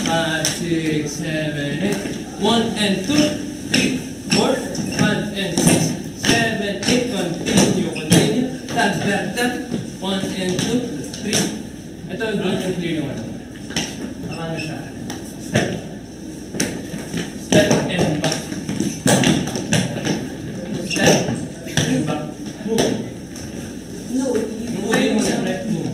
5, 6, 7, 8. 1 and 2, 3, 4, 5 and 6, 7, 8. Continue. Tap, tap, tap. 1 and 2, 3. Ito, good and clear naman. Ano siya? Step. Step and back. Step and back. Move. Move mo siyempre. Move.